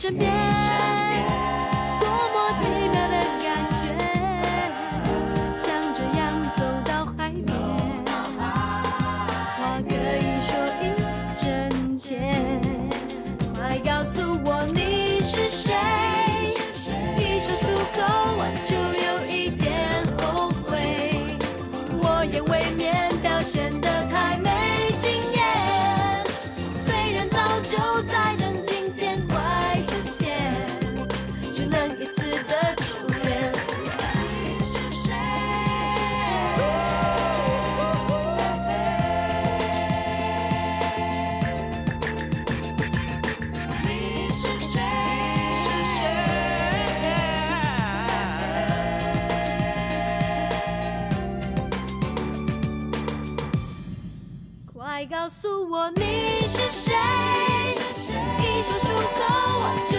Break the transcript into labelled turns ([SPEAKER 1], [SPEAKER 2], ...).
[SPEAKER 1] 身边，多么奇妙的感觉，像这样走到海边，话可以说一整天。快告诉我你是谁，一说出口我就有一点后悔，我也未免表现得太没经验，虽然早就在等今天快出现，只能一次的初恋。你是谁？你是谁？快告诉我你是谁？一说出口我